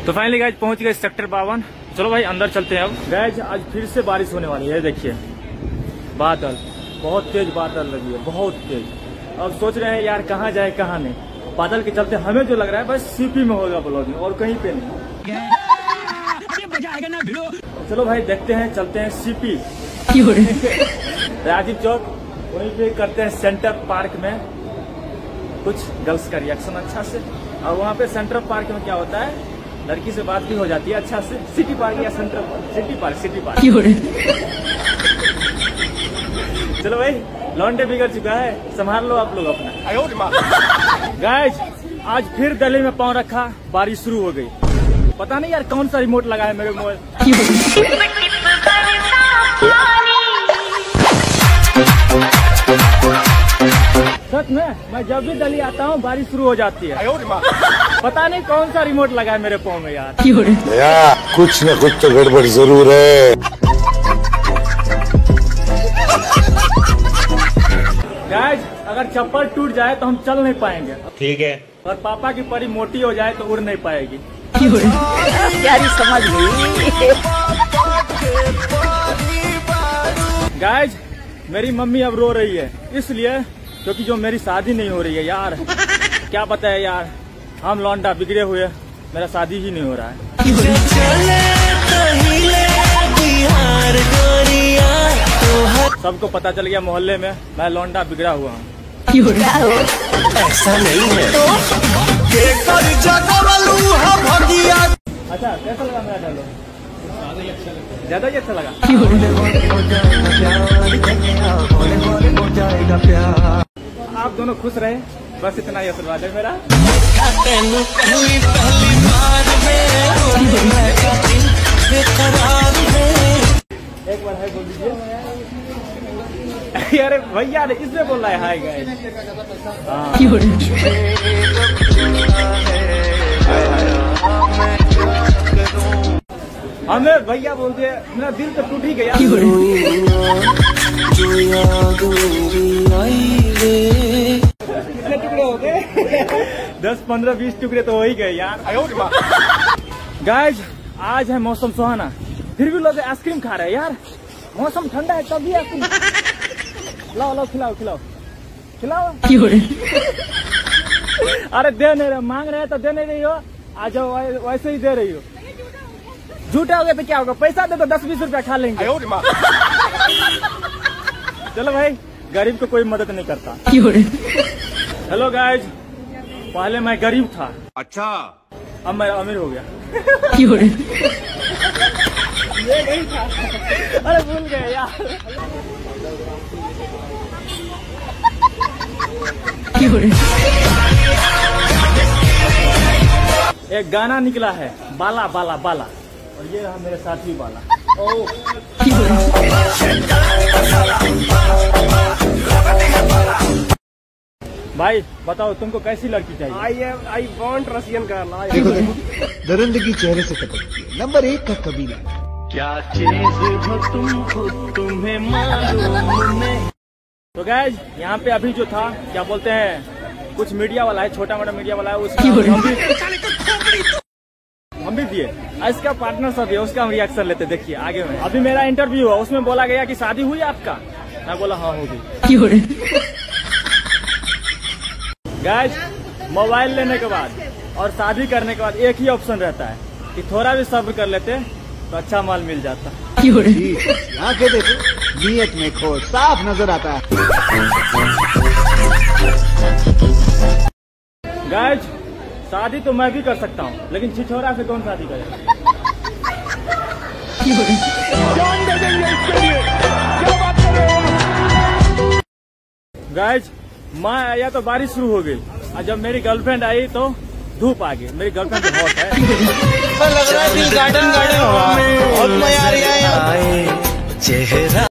तो finally guys पहुंच गए सेक्टर 52। चलो भाई अंदर चलते हैं। अब गाइज आज फिर से बारिश होने वाली है। देखिए बादल, बहुत तेज बादल लगी है, बहुत तेज। अब सोच रहे हैं यार कहाँ जाए कहाँ नहीं। बादल के चलते हमें जो लग रहा है बस सीपी में होगा ब्लॉगिंग और कहीं पे नहीं। चलो भाई देखते हैं, चलते हैं सीपी राजीव चौक, वहीं पे करते हैं सेंटर पार्क में कुछ गर्ल्स का रिएक्शन अच्छा से। और वहाँ पे सेंटर पार्क में क्या होता है, लड़की से बात भी हो जाती है अच्छा से। सिटी पार्क या सेंटर पार्क, सिटी पार्क चलो भाई लॉन्डे बिगड़ चुका है, संभाल लो आप लोग अपना। गाइज आज फिर गले में पाँव रखा, बारिश शुरू हो गई। पता नहीं यार कौन सा रिमोट लगा है मेरे मोबाइल। सच में मैं जब भी दिल्ली आता हूँ बारिश शुरू हो जाती है। पता नहीं कौन सा रिमोट लगा है मेरे पाँव में यार। कुछ न कुछ तो गड़बड़ जरूर है। गाइस अगर चप्पल टूट जाए तो हम चल नहीं पाएंगे, ठीक है। और पापा की परी मोटी हो जाए तो उड़ नहीं पाएगी। यारी समझ गई। गाइस मेरी मम्मी अब रो रही है इसलिए क्योंकि जो मेरी शादी नहीं हो रही है यार। क्या पता है यार, हम लौंडा बिगड़े हुए, मेरा शादी ही नहीं हो रहा है। सबको पता चल गया मोहल्ले में मैं लौंडा बिगड़ा हुआ हूँ। ऐसा नहीं है। अच्छा कैसा लगा मेरा डायलॉग? ज्यादा ही अच्छा लगा। आप दोनों खुश रहे, बस इतना ही आशीर्वाद है मेरा। एक बार हाय बोल दीजिए। अरे भैया ने इसने बोला है हाय गाइस। हमें भैया बोलते हैं, मेरा दिल तो टूट ही गया। कितने टुकड़े हो गए? 10, 15, 20 टुकड़े तो हो ही गए यार। गाइस आज है मौसम सुहाना, फिर भी लोग आइसक्रीम खा रहे हैं यार। मौसम ठंडा है तब भी आइसक्रीम। लाओ लाओ खिलाओ खिलाओ खिलाओ। अरे दे नहीं रहे, मांग रहे हैं तो दे नहीं रही हो। आ जाओ वैसे ही दे रही हो। झूठे हो गए तो क्या होगा, पैसा दे तो 10-20 रुपया खा लेंगे। चलो भाई गरीब को कोई मदद नहीं करता। हेलो गाइज, पहले मैं गरीब था, अच्छा अब मैं अमीर हो गया। ये नहीं था, अरे भूल गए यार। एक गाना निकला है बाला बाला बाला, और ये रहा मेरे साथी बाला। भाई बताओ तुमको कैसी लड़की चाहिए? I want Russian girl. देखो दरिंदगी चेहरे से टपकती है, नंबर 1 का कबीला। क्या चीज हो तुम खुद तुम्हें मालूम नहीं। तो गाइज यहाँ पे अभी जो था क्या बोलते हैं, कुछ मीडिया वाला है, छोटा मोटा मीडिया वाला है, उसका हम भी दिए। इसका पार्टनर सब है, उसका हम रिएक्शन लेते। देखिए आगे में अभी मेरा इंटरव्यू हुआ, उसमें बोला गया कि शादी हुई आपका। मैं बोला हाँ होगी। गाइस मोबाइल लेने के बाद और शादी करने के बाद एक ही ऑप्शन रहता है कि थोड़ा भी सब्र कर लेते तो अच्छा माल मिल जाता। यहाँ के देखो नीयत में खो साफ नजर आता है। गाइस शादी तो मैं भी कर सकता हूँ, लेकिन छिछोरा से कौन शादी करेगा? गाइस मैं आया तो बारिश शुरू हो गई, और जब मेरी गर्लफ्रेंड आई तो धूप आ गई। मेरी गर्लफ्रेंड बहुत है। लग रहा है दिल गार्डन गार्डन, बहुत मजा आ रहा है।